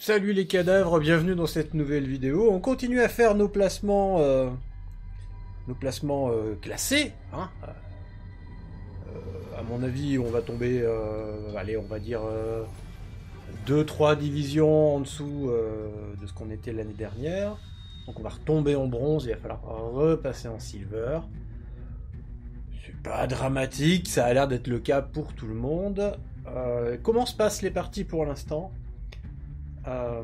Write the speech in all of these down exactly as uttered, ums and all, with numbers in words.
Salut les cadavres, bienvenue dans cette nouvelle vidéo. On continue à faire nos placements, euh, nos placements euh, classés. Hein. Euh, à mon avis, on va tomber, euh, allez, on va dire deux trois divisions en dessous euh, de ce qu'on était l'année dernière. Donc on va retomber en bronze, il va falloir repasser en silver. C'est pas dramatique, ça a l'air d'être le cas pour tout le monde. Euh, comment se passent les parties pour l'instant? Euh,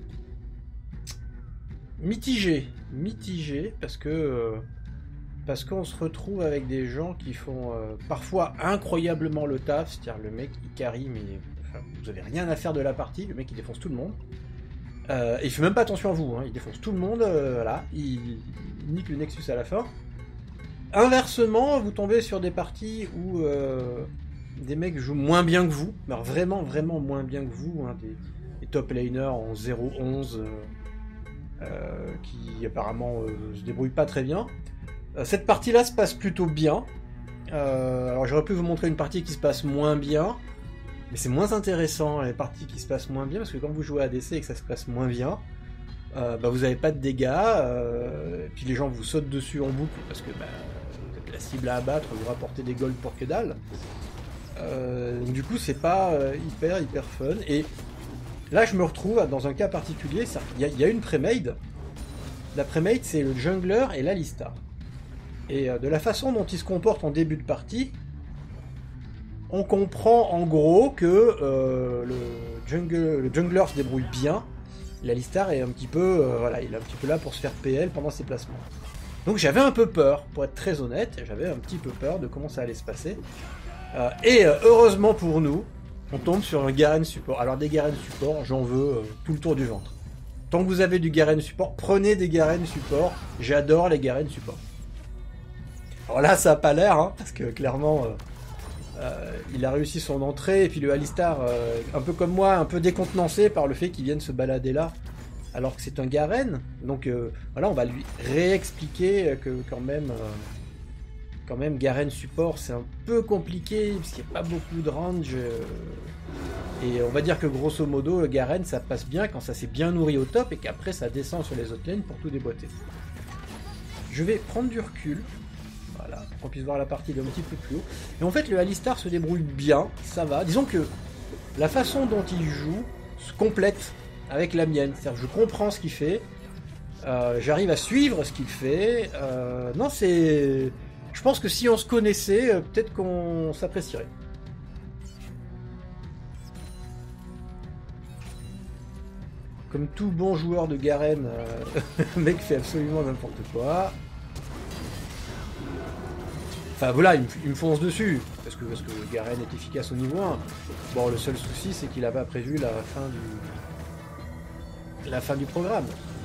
mitigé, mitigé, parce que euh, parce qu'on se retrouve avec des gens qui font euh, parfois incroyablement le taf, c'est-à-dire le mec il carry, mais enfin, vous avez rien à faire de la partie, le mec il défonce tout le monde. Euh, et il fait même pas attention à vous, hein, il défonce tout le monde, euh, voilà, il, il nique le Nexus à la fin. Inversement, vous tombez sur des parties où euh, des mecs jouent moins bien que vous, alors vraiment vraiment moins bien que vous, hein, des les top laners en zéro onze euh, euh, qui apparemment euh, se débrouillent pas très bien. Euh, cette partie-là se passe plutôt bien. Euh, alors j'aurais pu vous montrer une partie qui se passe moins bien, mais c'est moins intéressant les parties qui se passent moins bien, parce que quand vous jouez à A D C et que ça se passe moins bien, euh, bah, vous n'avez pas de dégâts, euh, et puis les gens vous sautent dessus en boucle, parce que bah, vous êtes la cible à abattre, vous rapportez des golds pour que dalle. Euh, du coup c'est pas euh, hyper hyper fun, et là, je me retrouve dans un cas particulier. Il y, y a une pré-made. La pré-made, c'est le jungler et l'Alistar. Et euh, de la façon dont ils se comportent en début de partie, on comprend en gros que euh, le, jungle, le jungler se débrouille bien. L'Alistar est un petit peu, euh, voilà, il est un petit peu là pour se faire P L pendant ses placements. Donc j'avais un peu peur, pour être très honnête, j'avais un petit peu peur de comment ça allait se passer. Euh, et euh, heureusement pour nous, on tombe sur un Garen support. Alors des Garen support, j'en veux euh, tout le tour du ventre. Tant que vous avez du Garen support, prenez des Garen support. J'adore les Garen support. Alors là, ça a pas l'air, hein, parce que clairement, euh, euh, il a réussi son entrée. Et puis le Alistar, euh, un peu comme moi, un peu décontenancé par le fait qu'il vienne se balader là, alors que c'est un Garen. Donc euh, voilà, on va lui réexpliquer que quand même... Euh, Quand même, Garen support, c'est un peu compliqué, parce qu'il n'y a pas beaucoup de range. Euh, et on va dire que grosso modo, le Garen, ça passe bien quand ça s'est bien nourri au top, et qu'après ça descend sur les autres lanes pour tout déboîter. Je vais prendre du recul, voilà, pour qu'on puisse voir la partie d'un petit peu plus haut. Et en fait, le Alistar se débrouille bien, ça va. Disons que la façon dont il joue se complète avec la mienne. C'est-à-dire que je comprends ce qu'il fait, euh, j'arrive à suivre ce qu'il fait. Euh, non, c'est... Je pense que si on se connaissait, euh, peut-être qu'on s'apprécierait. Comme tout bon joueur de Garen, euh, le mec fait absolument n'importe quoi. Enfin voilà, il me, il me fonce dessus, parce que, parce que Garen est efficace au niveau un. Bon, le seul souci, c'est qu'il n'a pas prévu la fin du, la fin du programme.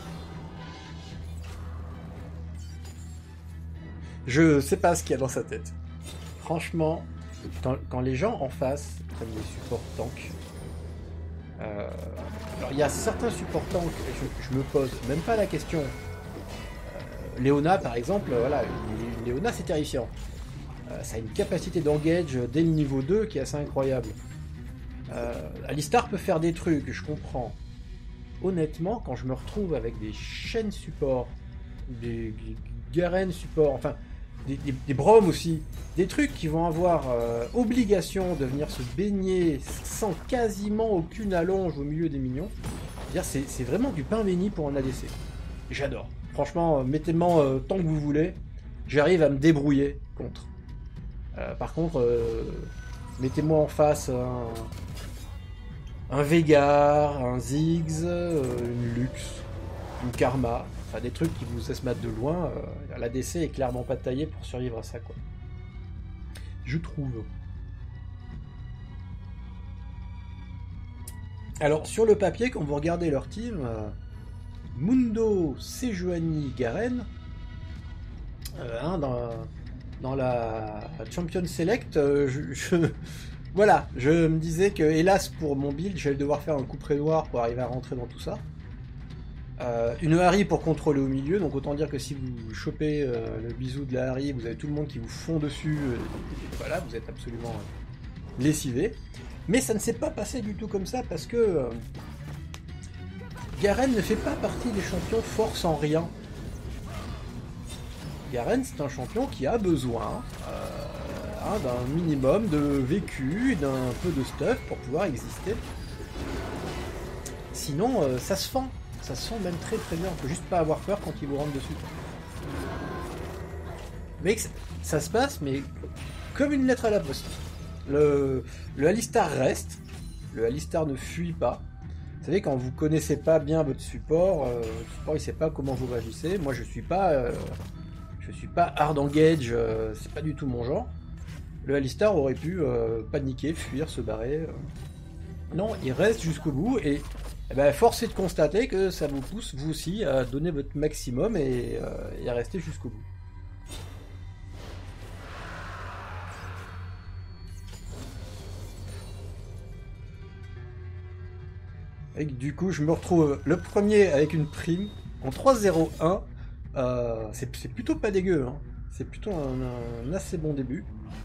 Je sais pas ce qu'il y a dans sa tête. Franchement, quand, quand les gens en face prennent des supports tanks, euh, alors il y a certains supports tanks, je, je me pose même pas la question. Euh, Leona par exemple, voilà, une, une Leona c'est terrifiant. Euh, ça a une capacité d'engage dès le niveau deux qui est assez incroyable. Euh, Alistar peut faire des trucs, je comprends. Honnêtement, quand je me retrouve avec des chaînes support, des Garen support, enfin des, des, des Braum aussi, des trucs qui vont avoir euh, obligation de venir se baigner sans quasiment aucune allonge au milieu des minions. C'est vraiment du pain béni pour un A D C. J'adore. Franchement, mettez-moi euh, tant que vous voulez, j'arrive à me débrouiller contre. Euh, par contre, euh, mettez-moi en face un, un Veigar, un Ziggs, euh, une Lux, une Karma. Enfin, des trucs qui vous laissent mettre de loin, euh, l'A D C est clairement pas taillé pour survivre à ça, quoi. Je trouve. Alors, sur le papier, quand vous regardez leur team, euh, Mundo, Sejuani, Garen, euh, hein, dans, dans la Champion Select, euh, je, je, voilà, je me disais que, hélas, pour mon build, j'allais devoir faire un coup près noir pour arriver à rentrer dans tout ça. Euh, une Harry pour contrôler au milieu, donc autant dire que si vous chopez euh, le bisou de la Harry, vous avez tout le monde qui vous fond dessus, euh, et voilà, vous êtes absolument euh, lessivé. Mais ça ne s'est pas passé du tout comme ça, parce que euh, Garen ne fait pas partie des champions force en rien. Garen, c'est un champion qui a besoin euh, hein, d'un minimum de vécu, d'un peu de stuff pour pouvoir exister. Sinon, euh, ça se fend. Ça se sent même très très bien. On peut juste pas avoir peur quand il vous rentre dessus. Mais ça se passe, mais comme une lettre à la poste. Le, le Alistar reste. Le Alistar ne fuit pas. Vous savez, quand vous connaissez pas bien votre support, euh, votre support il sait pas comment vous réagissez. Moi je suis pas euh, je suis pas hard engage, euh, c'est pas du tout mon genre. Le Alistar aurait pu euh, paniquer, fuir, se barrer. Euh. Non, il reste jusqu'au bout et, et ben, force est de constater que ça vous pousse vous aussi à donner votre maximum et, euh, et à rester jusqu'au bout. Et du coup, je me retrouve le premier avec une prime en trois zéro un. Euh, c'est plutôt pas dégueu. Hein. C'est plutôt un, un assez bon début.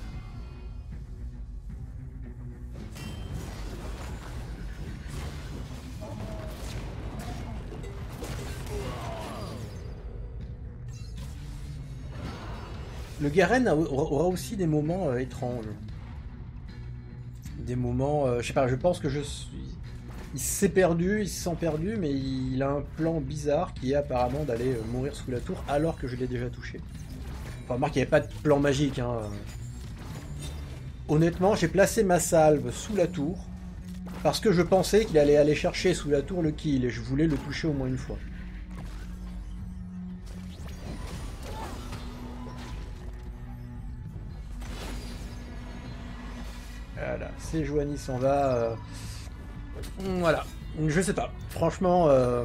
Le Garen a, aura aussi des moments euh, étranges. Des moments... Euh, je sais pas, je pense que je suis... Il s'est perdu, il se sent perdu, mais il a un plan bizarre qui est apparemment d'aller mourir sous la tour alors que je l'ai déjà touché. Enfin, remarque, il n'y avait pas de plan magique. Hein. Honnêtement, j'ai placé ma salve sous la tour parce que je pensais qu'il allait aller chercher sous la tour le kill et je voulais le toucher au moins une fois. Voilà, Sejuani s'en va... Euh... Voilà, je sais pas. Franchement, euh...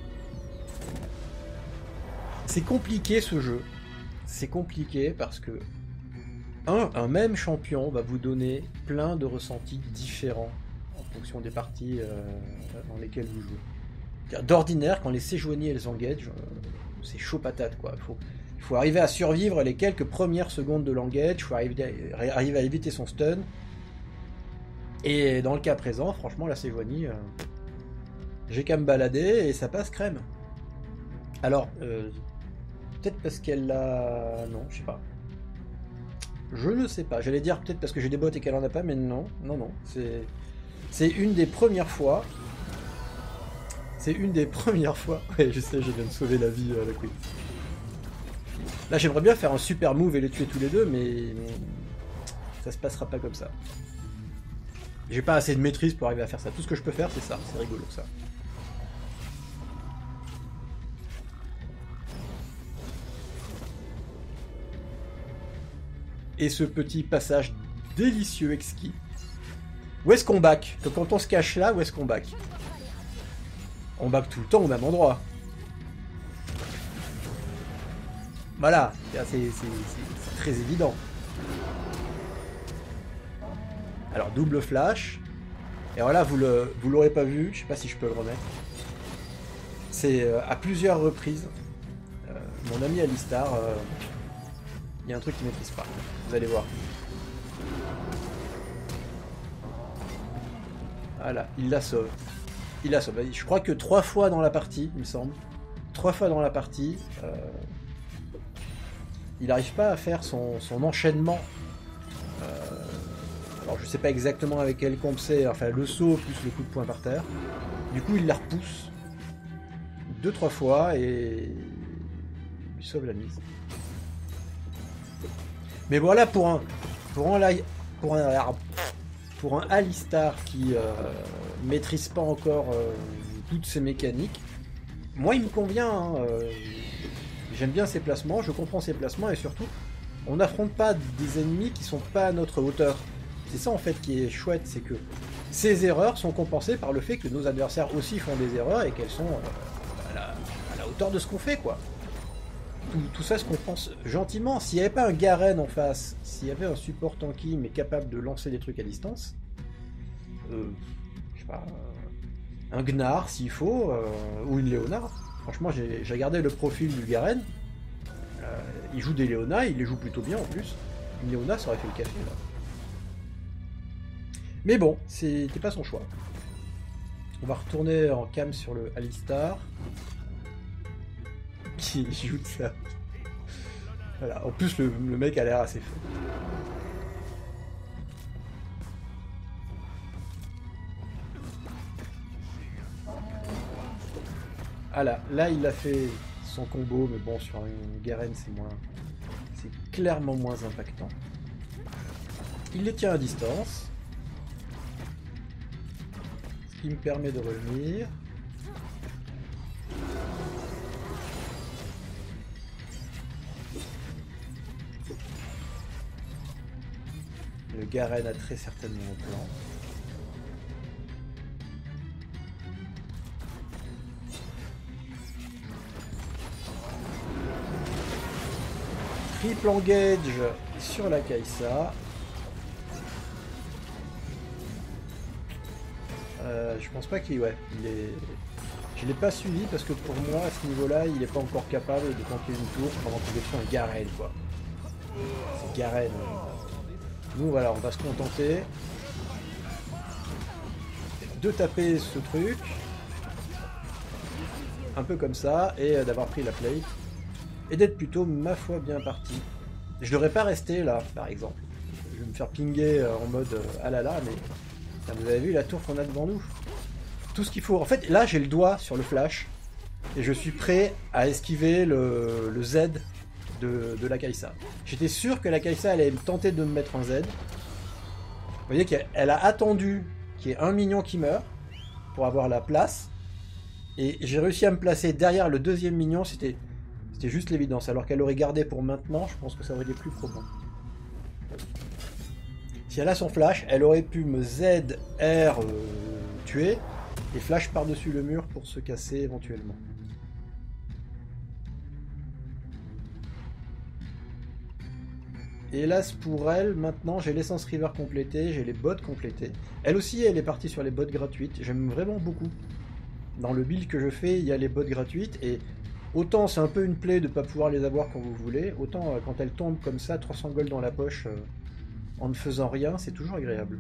c'est compliqué ce jeu. C'est compliqué parce que un, un même champion va vous donner plein de ressentis différents en fonction des parties euh, dans lesquelles vous jouez. D'ordinaire, quand les Sejuani elles engage, euh, c'est chaud patate quoi. Il faut, il faut arriver à survivre les quelques premières secondes de l'engage, il faut arriver à, arriver à éviter son stun. Et dans le cas présent, franchement, la Sejuani, euh, j'ai qu'à me balader et ça passe crème. Alors, euh, peut-être parce qu'elle a... Non, je sais pas. Je ne sais pas. J'allais dire peut-être parce que j'ai des bottes et qu'elle en a pas, mais non, non, non. C'est, c'est une des premières fois. C'est une des premières fois. Ouais, je sais, je viens de sauver la vie à la Queen. Là, j'aimerais bien faire un super move et les tuer tous les deux, mais ça se passera pas comme ça. J'ai pas assez de maîtrise pour arriver à faire ça. Tout ce que je peux faire, c'est ça. C'est rigolo, ça. Et ce petit passage délicieux, exquis. Où est-ce qu'on back? Quand on se cache là, où est-ce qu'on back? On back tout le temps au même endroit. Voilà. C'est très évident. Alors double flash, et voilà, vous le, vous l'aurez pas vu, je sais pas si je peux le remettre. C'est euh, à plusieurs reprises, euh, mon ami Alistar, il euh, y a un truc qu'il maîtrise pas, vous allez voir. Voilà, il la sauve. Il la sauve. Je crois que trois fois dans la partie, il me semble. Trois fois dans la partie, euh, il n'arrive pas à faire son, son enchaînement. Euh, Alors je sais pas exactement avec quel comp c'est, enfin le saut plus le coup de poing par terre. Du coup il la repousse deux trois fois et il lui sauve la mise. Mais voilà pour un pour un pour un pour un Alistar qui euh, maîtrise pas encore euh, toutes ses mécaniques. Moi il me convient, hein, euh, j'aime bien ses placements, je comprends ses placements et surtout on n'affronte pas des ennemis qui sont pas à notre hauteur. C'est ça en fait qui est chouette, c'est que ces erreurs sont compensées par le fait que nos adversaires aussi font des erreurs et qu'elles sont euh, à, la, à la hauteur de ce qu'on fait quoi. Tout, tout ça se compense gentiment. S'il n'y avait pas un Garen en face, s'il y avait un support tanky mais capable de lancer des trucs à distance, euh, je sais pas, euh, un Gnar s'il faut, euh, ou une Leona. Franchement j'ai regardé le profil du Garen, euh, il joue des Leona, il les joue plutôt bien en plus. Une Leona ça aurait fait le café là. Mais bon, c'était pas son choix. On va retourner en cam sur le Alistar. Qui joue de ça. Voilà. En plus, le, le mec a l'air assez fou. Ah là, là il a fait son combo, mais bon, sur une Garen, c'est moins... C'est clairement moins impactant. Il les tient à distance. Ce qui me permet de revenir. Le Garen a très certainement un plan. Triple engage sur la Kai'Sa. Euh, je pense pas qu'il ouais, il est. Je l'ai pas suivi parce que pour moi à ce niveau-là, il est pas encore capable de tanker une tour pendant qu'il est sur un Garen quoi. C'est Garen. Nous voilà, on va se contenter de taper ce truc un peu comme ça et d'avoir pris la plate. Et d'être plutôt, ma foi, bien parti. Je devrais pas rester là, par exemple. Je vais me faire pinguer en mode euh, ah là là, mais putain, vous avez vu la tour qu'on a devant nous? Tout ce qu'il faut. En fait, là, j'ai le doigt sur le flash et je suis prêt à esquiver le, le Z de, de la Kai'Sa. J'étais sûr que la Kai'Sa allait tenter de me mettre un Z. Vous voyez qu'elle a attendu qu'il y ait un minion qui meurt pour avoir la place. Et j'ai réussi à me placer derrière le deuxième minion. C'était... C'est juste l'évidence, alors qu'elle aurait gardé pour maintenant, je pense que ça aurait été plus probant. Si elle a son flash, elle aurait pu me Z, R, euh, tuer, et flash par-dessus le mur pour se casser éventuellement. Hélas pour elle, maintenant j'ai l'essence river complétée, j'ai les bots complétées. Elle aussi, elle est partie sur les bots gratuites, j'aime vraiment beaucoup. Dans le build que je fais, il y a les bots gratuites, et autant c'est un peu une plaie de ne pas pouvoir les avoir quand vous voulez, autant euh, quand elles tombent comme ça, trois cents gold dans la poche, euh, en ne faisant rien, c'est toujours agréable.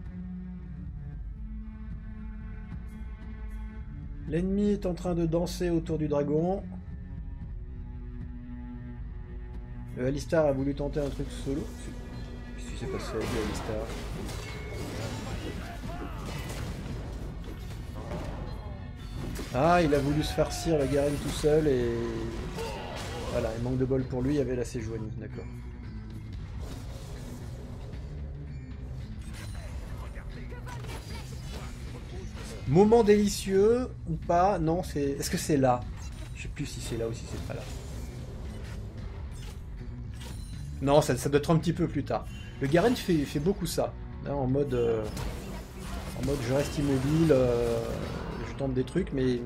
L'ennemi est en train de danser autour du dragon. Le Alistar a voulu tenter un truc solo. Qu'est-ce qui s'est passé avec le Alistar? Ah, il a voulu se farcir la Garen tout seul et... Voilà, il manque de bol pour lui, il y avait la Sejuani, d'accord. Moment délicieux ou pas? Non, c'est... Est-ce que c'est là? Je sais plus si c'est là ou si c'est pas là. Non, ça, ça doit être un petit peu plus tard. Le Garen fait, fait beaucoup ça, hein, en mode... Euh, en mode je reste immobile... Euh, tente des trucs, mais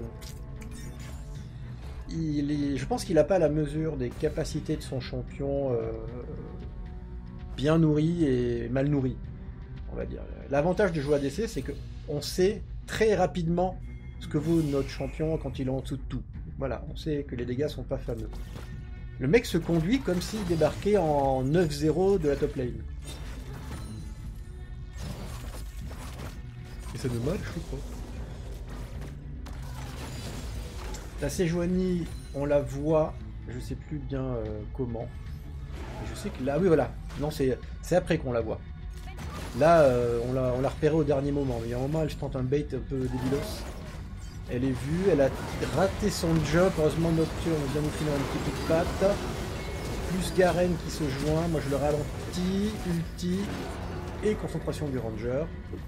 il est, je pense qu'il n'a pas la mesure des capacités de son champion euh, bien nourri et mal nourri, on va dire. L'avantage de jouer A D C, c'est que on sait très rapidement ce que vaut notre champion quand il est en dessous de tout. Voilà, on sait que les dégâts sont pas fameux. Le mec se conduit comme s'il débarquait en neuf zéro de la top lane. Et c'est dommage, je crois. La Sejuani, on la voit, je sais plus bien euh, comment. Je sais que là, oui voilà, non c'est après qu'on la voit. Là, euh, on l'a on l'a repérée au dernier moment. Il y a un moment, elle tente un bait un peu débilos. Elle est vue, elle a raté son jump. Heureusement, Nocturne vient nous filer un petit coup de patte. Plus Garen qui se joint. Moi, je le ralentis, ulti et concentration du Ranger.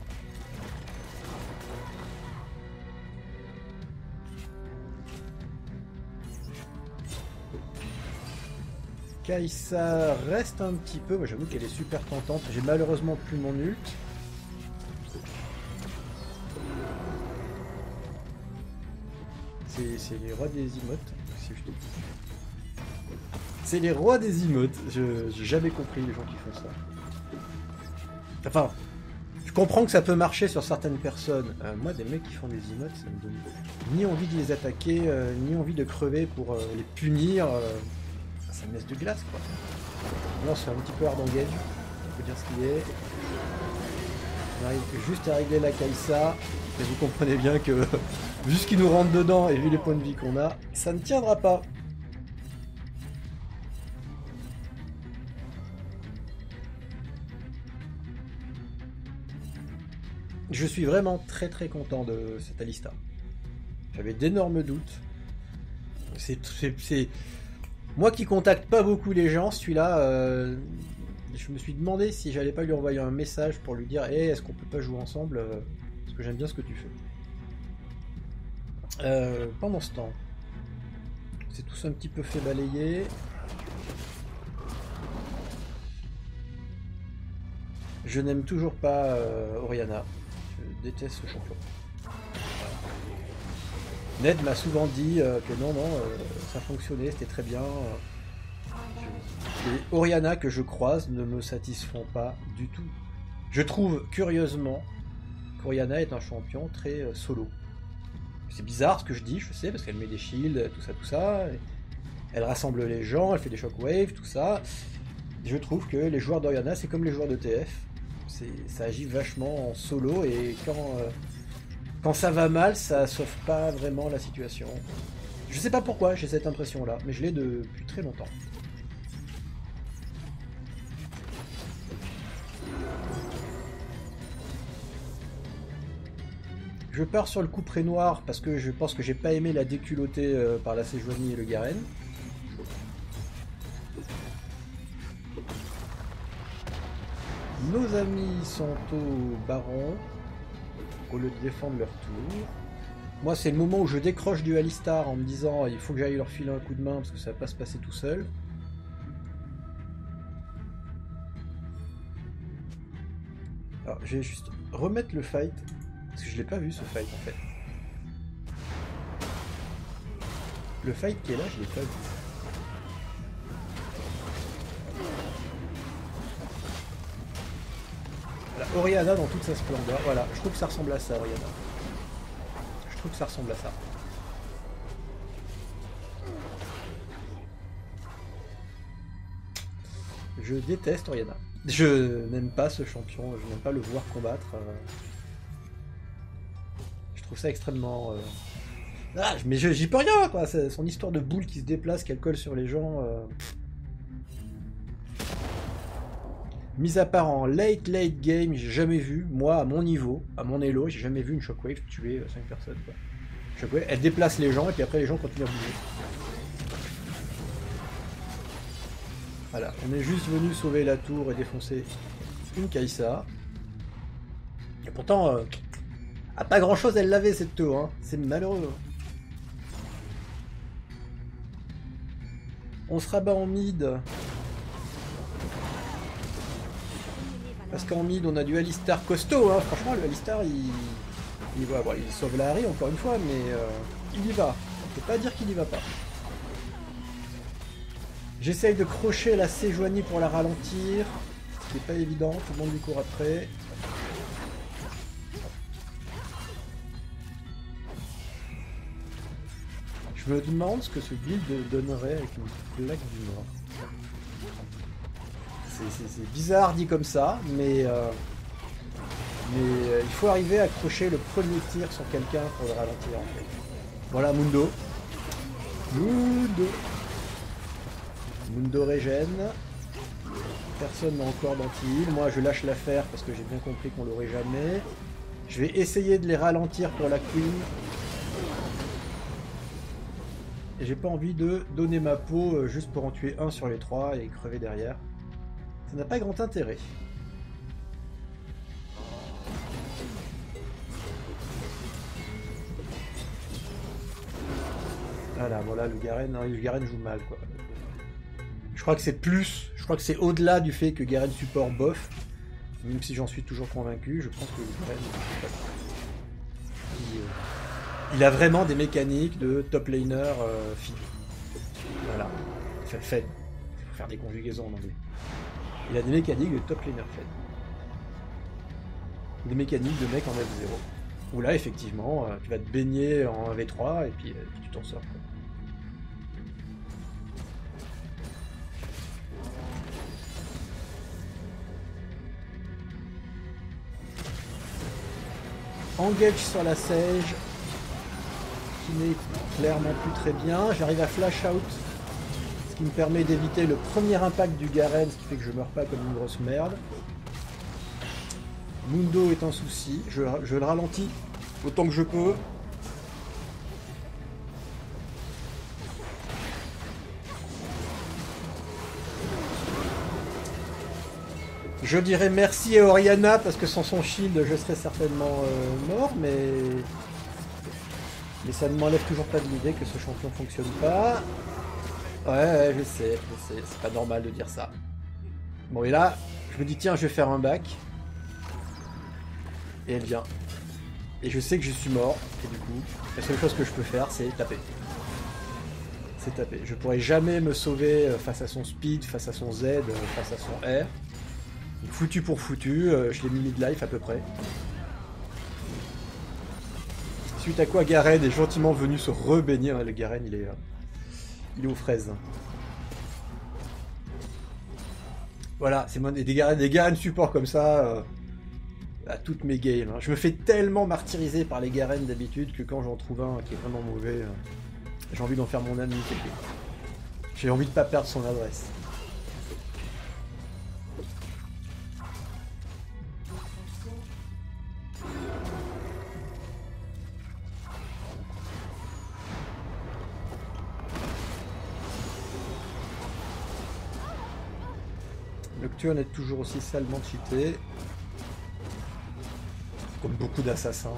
Kai'Sa reste un petit peu, moi j'avoue qu'elle est super tentante, j'ai malheureusement plus mon ult. C'est les rois des emotes, si je te dis. C'est les rois des emotes, j'ai jamais compris les gens qui font ça. Enfin, je comprends que ça peut marcher sur certaines personnes. Euh, moi des mecs qui font des emotes, ça me donne ni envie de les attaquer, euh, ni envie de crever pour euh, les punir. Euh... Ça me laisse de glace quoi. Là on se fait un petit peu hard engage, on peut dire ce qu'il est. On arrive juste à régler la Kai'Sa. Et vous comprenez bien que, vu ce qui nous rentre dedans et vu les points de vie qu'on a, ça ne tiendra pas. Je suis vraiment très très content de cette Alistar. J'avais d'énormes doutes. C'est... Moi qui contacte pas beaucoup les gens, celui-là, euh, je me suis demandé si j'allais pas lui envoyer un message pour lui dire hey, est-ce qu'on peut pas jouer ensemble euh, parce que j'aime bien ce que tu fais. Euh, pendant ce temps, c'est tous un petit peu fait balayer. Je n'aime toujours pas euh, Orianna. Je déteste ce champion. Ned m'a souvent dit euh, que non, non, euh, ça fonctionnait, c'était très bien. Et Orianna que je croise ne me satisfont pas du tout. Je trouve curieusement qu'Orianna est un champion très euh, solo. C'est bizarre ce que je dis, je sais, parce qu'elle met des shields, tout ça, tout ça. Elle rassemble les gens, elle fait des shockwaves, tout ça. Je trouve que les joueurs d'Orianna, c'est comme les joueurs de T F. Ça agit vachement en solo et quand... Euh, Quand ça va mal, ça sauve pas vraiment la situation. Je sais pas pourquoi j'ai cette impression-là, mais je l'ai depuis très longtemps. Je pars sur le couperet noir parce que je pense que j'ai pas aimé la déculottée euh, par la Sejuani et le Garen. Nos amis sont au baron. Au lieu de défendre leur tour. Moi, c'est le moment où je décroche du Alistar en me disant il faut que j'aille leur filer un coup de main parce que ça va pas se passer tout seul. Alors, je vais juste remettre le fight parce que je l'ai pas vu ce fight en fait. Le fight qui est là, je l'ai pas vu. Voilà, Orianna dans toute sa splendeur, voilà, je trouve que ça ressemble à ça, Orianna. Je trouve que ça ressemble à ça. Je déteste Orianna. Je n'aime pas ce champion, je n'aime pas le voir combattre. Je trouve ça extrêmement... Euh... Ah, mais j'y peux rien, quoi. Son histoire de boule qui se déplace, qu'elle colle sur les gens... Euh... Mis à part en late late game, j'ai jamais vu, moi à mon niveau, à mon elo, j'ai jamais vu une shockwave tuer cinq personnes. Quoi. Shockwave, elle déplace les gens et puis après les gens continuent à bouger. Voilà, on est juste venu sauver la tour et défoncer une Kai'Sa. Et pourtant, euh, à pas grand chose elle l'avait cette tour, hein. C'est malheureux. On se rabat en mid. Parce qu'en mid, on a du Alistar costaud, hein. Franchement, le Alistar, il... Il, va, bon, il sauve la Harry, encore une fois, mais euh, il y va. On peut pas dire qu'il y va pas. J'essaye de crocher la Sejuani pour la ralentir. C'est pas évident, tout le monde lui court après. Je me demande ce que ce build donnerait avec une plaque du Nord. C'est bizarre dit comme ça, mais, euh, mais euh, il faut arriver à accrocher le premier tir sur quelqu'un pour le ralentir en fait. Voilà Mundo. Mundo. Mundo régène. Personne n'a encore d'anti-heal. Moi je lâche l'affaire parce que j'ai bien compris qu'on l'aurait jamais. Je vais essayer de les ralentir pour la Queen. Et j'ai pas envie de donner ma peau juste pour en tuer un sur les trois et crever derrière. Ça n'a pas grand intérêt. Voilà, voilà, le Garen, non, le Garen joue mal, quoi. Je crois que c'est plus, je crois que c'est au-delà du fait que Garen support bof, même si j'en suis toujours convaincu, je pense que le Garen, il, il a vraiment des mécaniques de top laner euh, fit. Voilà, fait, fait. Il faut faire des conjugaisons en anglais. Il a des mécaniques de top laner fed. Des mécaniques de mec en F zéro. Où là, effectivement, tu vas te baigner en un v trois et puis, et puis tu t'en sors. Quoi. Engage sur la Sage, qui n'est clairement plus très bien. J'arrive à flash out, ce qui me permet d'éviter le premier impact du Garen, ce qui fait que je meurs pas comme une grosse merde. Mundo est un souci, je, je le ralentis autant que je peux. Je dirais merci à Orianna parce que sans son shield je serais certainement euh, mort, mais... mais ça ne m'enlève toujours pas de l'idée que ce champion fonctionne pas. Ouais, ouais, je sais, je sais, c'est pas normal de dire ça. Bon, et là, je me dis tiens, je vais faire un back. Et elle vient. Et je sais que je suis mort, et du coup, la seule chose que je peux faire, c'est taper. C'est taper. Je pourrais jamais me sauver face à son speed, face à son Z, face à son R. Foutu pour foutu, euh, je l'ai mis mid-life à peu près. Suite à quoi Garen est gentiment venu se rebénir. Le Garen, il est, euh, il est aux fraises. Voilà, c'est des Garen, des Garen support comme ça euh, à toutes mes games. Hein. Je me fais tellement martyriser par les Garen d'habitude que quand j'en trouve un qui est vraiment mauvais, euh, j'ai envie d'en faire mon ami. J'ai envie de pas perdre son adresse. Nocturne est toujours aussi salement cheaté. Comme beaucoup d'assassins.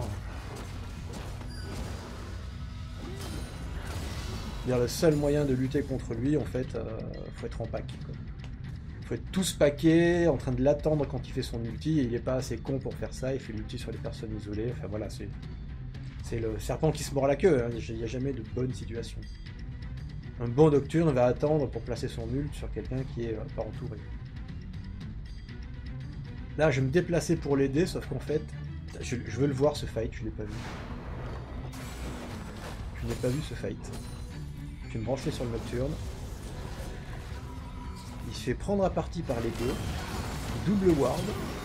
Le seul moyen de lutter contre lui, en fait, euh, faut être en pack. Quoi. Faut être tous packés, en train de l'attendre quand il fait son ulti, et il est pas assez con pour faire ça, il fait l'ulti sur les personnes isolées. Enfin voilà, c'est c'est le serpent qui se mord la queue, hein. Il n'y a jamais de bonne situation. Un bon Nocturne va attendre pour placer son ult sur quelqu'un qui est euh, pas entouré. Là, je vais me déplacer pour l'aider, sauf qu'en fait, je, je veux le voir ce fight, je l'ai pas vu. Je n'ai pas vu ce fight. Je vais me brancher sur le Nocturne. Il se fait prendre à partie par les deux. Double ward.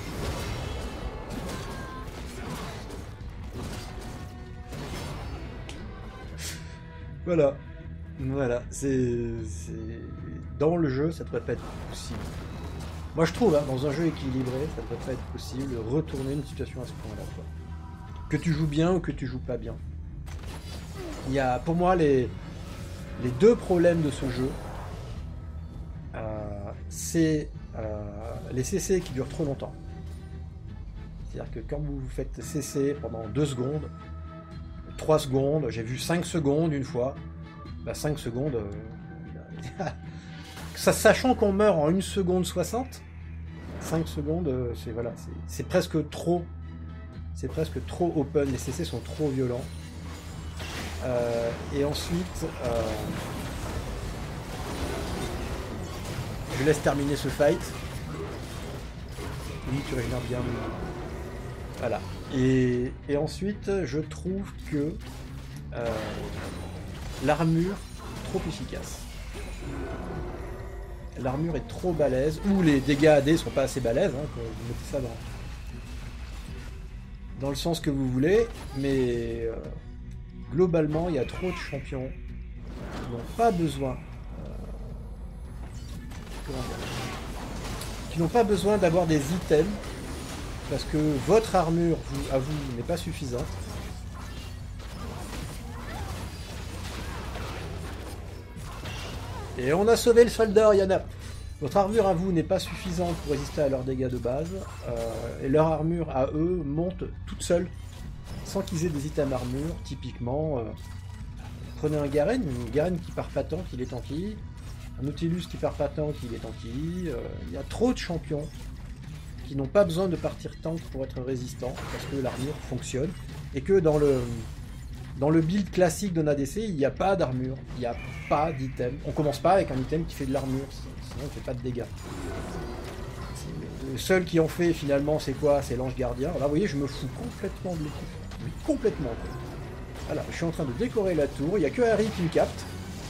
Voilà. Voilà. C'est... Dans le jeu, ça devrait pas être possible. Moi je trouve, hein, dans un jeu équilibré, ça ne devrait pas être possible de retourner une situation à ce point-là. Que tu joues bien ou que tu joues pas bien. Il y a, pour moi, les, les deux problèmes de ce jeu, euh, c'est euh, les C C qui durent trop longtemps. C'est-à-dire que quand vous vous faites C C pendant deux secondes, trois secondes, j'ai vu cinq secondes une fois, bah cinq secondes... Euh, Ça, sachant qu'on meurt en une seconde soixante, cinq secondes, c'est voilà, c'est presque trop. C'est presque trop open, les C C sont trop violents. Euh, et ensuite, euh, je laisse terminer ce fight. Oui, tu régénères bien. Voilà. Et, et ensuite, je trouve que euh, l'armure trop efficace. L'armure est trop balèze, ou les dégâts A D sont pas assez balèzes, hein, que vous mettez ça dans, dans le sens que vous voulez, mais euh, globalement il y a trop de champions qui n'ont pas besoin euh, comment dire, qui n'ont pas besoin d'avoir des items, parce que votre armure vous, à vous n'est pas suffisante. Et on a sauvé le soldat Orianna. Votre armure à vous n'est pas suffisante pour résister à leurs dégâts de base. Euh, et leur armure à eux monte toute seule, sans qu'ils aient des items armure. Typiquement, euh, prenez un Garen, une Garen qui part pas tank, il est tanky. Un Nautilus qui part pas tank, il est tanky. Euh, il y a trop de champions qui n'ont pas besoin de partir tank pour être résistants, parce que l'armure fonctionne. Et que dans le... Dans le build classique d'un A D C, il n'y a pas d'armure, il n'y a pas d'item. On commence pas avec un item qui fait de l'armure, sinon on ne fait pas de dégâts. Le seul qui en fait finalement, c'est quoi? C'est l'ange gardien. Là, vous voyez, je me fous complètement de l'équipe. Mais complètement. Quoi. Voilà, je suis en train de décorer la tour, il n'y a que Harry qui me capte.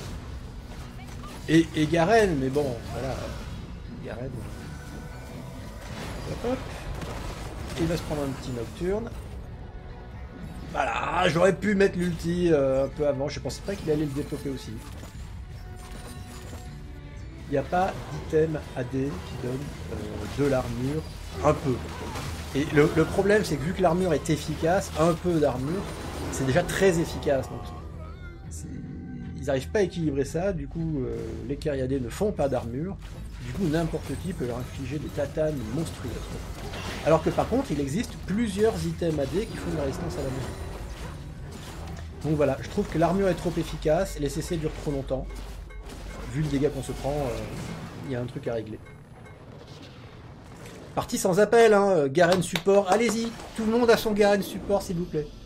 Et, et Garen, mais bon, voilà. Garen. Hop, hop. Il va se prendre un petit Nocturne. Voilà, j'aurais pu mettre l'ulti euh, un peu avant, je pensais pas qu'il allait le développer aussi. Il n'y a pas d'item A D qui donne euh, de l'armure un peu. Et le, le problème, c'est que vu que l'armure est efficace, un peu d'armure, c'est déjà très efficace. Donc, ils n'arrivent pas à équilibrer ça, du coup, euh, les Kyriadés ne font pas d'armure, du coup, n'importe qui peut leur infliger des tatanes monstrueuses. Alors que par contre, il existe plusieurs items A D qui font de la résistance à la magie. Donc voilà, je trouve que l'armure est trop efficace, les C C durent trop longtemps. Vu le dégât qu'on se prend, il euh, y a un truc à régler. Partie sans appel, hein, Garen support, allez-y, tout le monde a son Garen support s'il vous plaît.